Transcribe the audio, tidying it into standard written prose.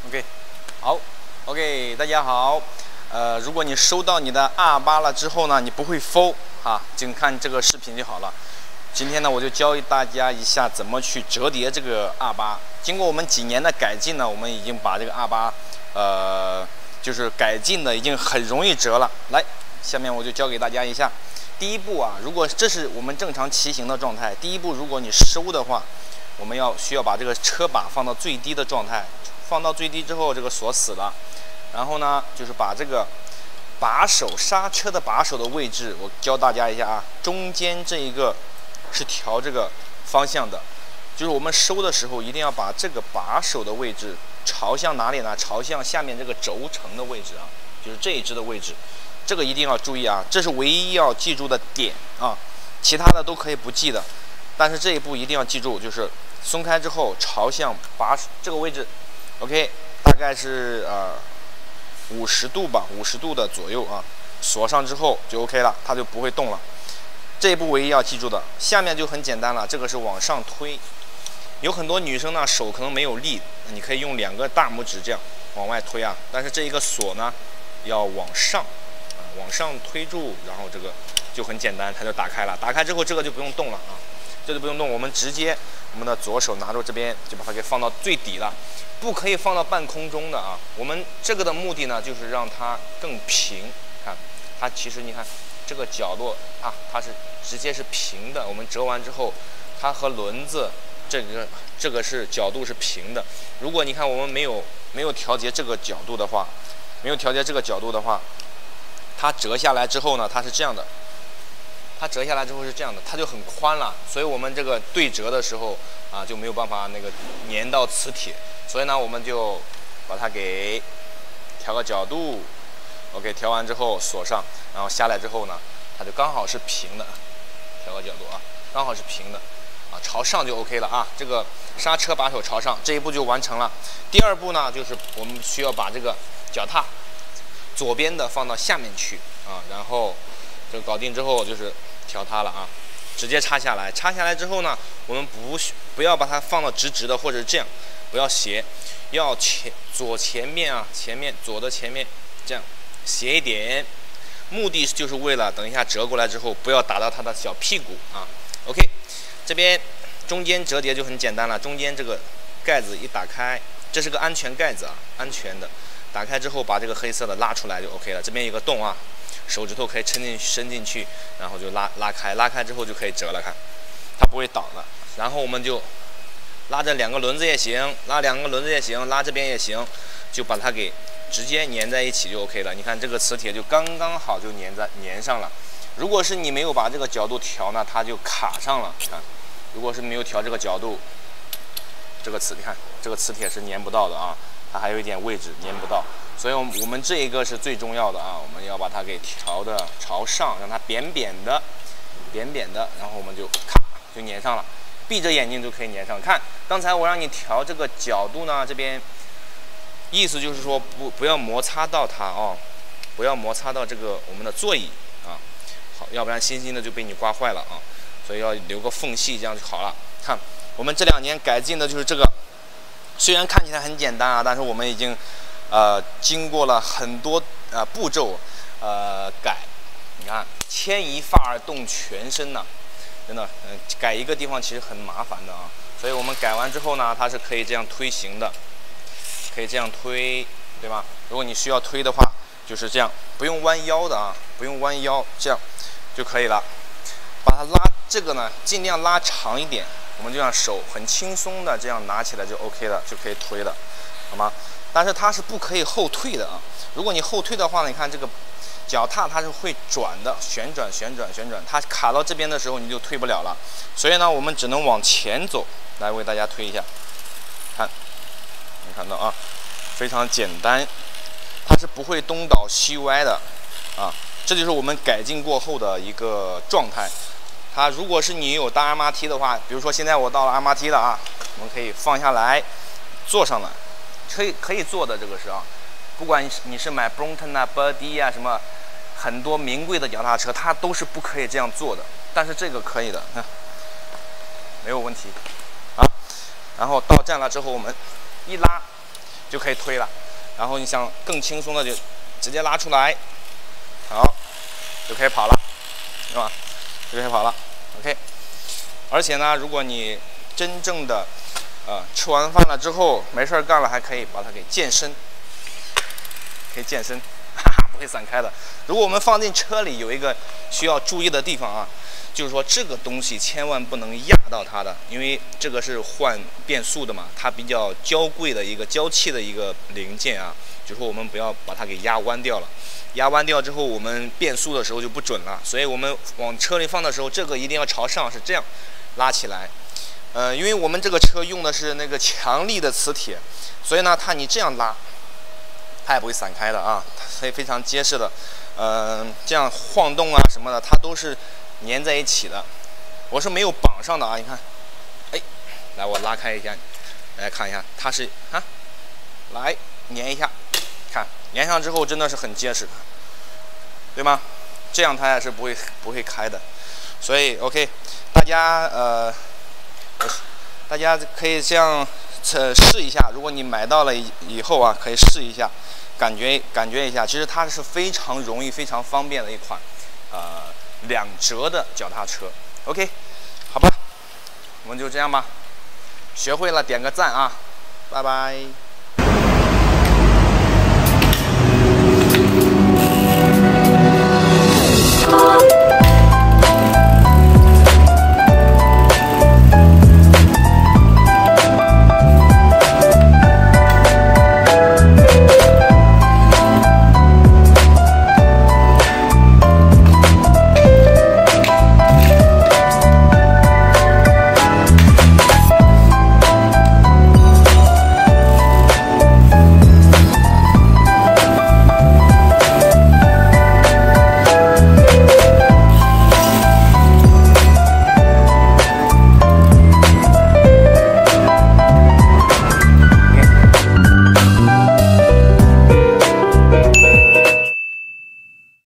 OK， 好 ，OK， 大家好。如果你收到你的R8了之后呢，你不会 fold 啊，请看这个视频就好了。今天呢，我就教大家一下怎么去折叠这个R8。经过我们几年的改进呢，我们已经把这个R8，就是改进的已经很容易折了。来，下面我就教给大家一下。第一步啊，如果这是我们正常骑行的状态，第一步如果你收的话，我们需要把这个车把放到最低的状态。放到最低之后，这个锁死了。然后呢，就是把这个把手刹车的把手的位置，我教大家一下啊。中间这一个是调这个方向的，就是我们收的时候一定要把这个把手的位置朝向哪里呢？朝向下面这个轴承的位置啊，就是这一只的位置。这个一定要注意啊，这是唯一要记住的点啊，其他的都可以不记的，但是这一步一定要记住，就是松开之后朝向把手这个位置。OK， 大概是50度吧，50度的左右啊，锁上之后就 OK 了，它就不会动了。这一步唯一要记住的，下面就很简单了，这个是往上推。有很多女生呢手可能没有力，你可以用2个大拇指这样往外推啊，但是这一个锁呢要往上往上推住，然后这个就很简单，它就打开了。打开之后这个就不用动了啊，这就不用动，我们直接我们的左手拿住这边就把它给放到最底了。不可以放到半空中的啊！我们这个的目的呢，就是让它更平。看，它其实你看这个角度啊，它是直接是平的。我们折完之后，它和轮子这个是角度是平的。如果你看我们没有调节这个角度的话，它折下来之后呢，它是这样的。它折下来之后是这样的，它就很宽了。所以我们这个对折的时候啊，就没有办法那个粘到磁铁。所以呢，我们就把它给调个角度 ，OK， 调完之后锁上，然后下来之后呢，它就刚好是平的，调个角度啊，刚好是平的，啊，朝上就 OK 了啊。这个刹车把手朝上，这一步就完成了。第二步呢，就是我们需要把这个脚踏左边的放到下面去啊，然后这个搞定之后就是调它了啊，直接插下来。插下来之后呢，我们不要把它放到直直的，或者是这样。不要斜，要左前面啊，左的前面这样斜一点，目的就是为了等一下折过来之后不要打到它的小屁股啊。OK， 这边中间折叠就很简单了，中间这个盖子一打开，这是个安全盖子啊，安全的。打开之后把这个黑色的拉出来就 OK 了，这边有个洞啊，手指头可以伸进去，然后就拉开之后就可以折了，看它不会倒了。然后我们就拉这2个轮子也行，拉这边也行，就把它给直接粘在一起就 OK 了。你看这个磁铁就刚刚好就粘上了。如果是你没有把这个角度调呢，它就卡上了。看，如果是没有调这个角度，你看这个磁铁是粘不到的啊，它还有一点位置粘不到。所以我们这一个是最重要的啊，我们要把它给调的朝上，让它扁扁的，然后我们就咔就粘上了。闭着眼睛就可以粘上。看，刚才我让你调这个角度呢，这边意思就是说不要摩擦到它哦，不要摩擦到这个我们的座椅啊，好，要不然新的就被你刮坏了啊，所以要留个缝隙，这样就好了。看，我们这2年改进的就是这个，虽然看起来很简单啊，但是我们已经经过了很多步骤改。你看，牵一发而动全身呢。真的，改一个地方其实很麻烦的啊，所以我们改完之后呢，它是可以这样推行的，可以这样推，对吧？如果你需要推的话，就是这样，不用弯腰的啊，不用弯腰，这样就可以了。把它拉这个呢，尽量拉长一点，我们就让手很轻松的这样拿起来就 OK 了，就可以推了，好吗？但是它是不可以后退的啊，如果你后退的话呢，你看这个脚踏它是会转的，旋转，它卡到这边的时候你就退不了了。所以呢，我们只能往前走。来为大家推一下，看，能看到啊，非常简单，它是不会东倒西歪的啊。这就是我们改进过后的一个状态。它如果是你有搭 MRT 的话，比如说现在我到了 MRT 了啊，我们可以放下来，坐上来，可以坐的这个是啊。不管你是买 Brompton 啊、Birdie 啊什么。很多名贵的脚踏车，它都是不可以这样做的，但是这个可以的，没有问题啊。然后到站了之后，我们一拉， 就可以推了。然后你想更轻松的就直接拉出来，好，就可以跑了，是吧？就可以跑了 ，OK。而且呢，如果你真正的吃完饭了之后没事干了，还可以把它给健身，可以健身，哈哈，不会散开的。如果我们放进车里，有一个需要注意的地方啊，就是说这个东西千万不能压到它的，因为这个是换变速的嘛，它比较娇贵的一个娇气的一个零件啊，就是说我们不要把它给压弯掉了。压弯掉之后，我们变速的时候就不准了，所以我们往车里放的时候，这个一定要朝上，是这样拉起来。因为我们这个车用的是那个强力的磁铁，所以呢，你这样拉，它也不会散开的啊，所以非常结实的。这样晃动啊什么的，它都是粘在一起的。我是没有绑上的啊，你看，哎，来我拉开一下，大家看一下，它是啊，来粘一下，看粘上之后真的是很结实，对吗？这样它也是不会开的。所以 OK， 大家可以这样试一下。如果你买到了以后啊，可以试一下，感觉一下。其实它是非常容易、非常方便的一款2折的脚踏车。OK， 好吧，我们就这样吧。学会了点个赞啊，拜拜。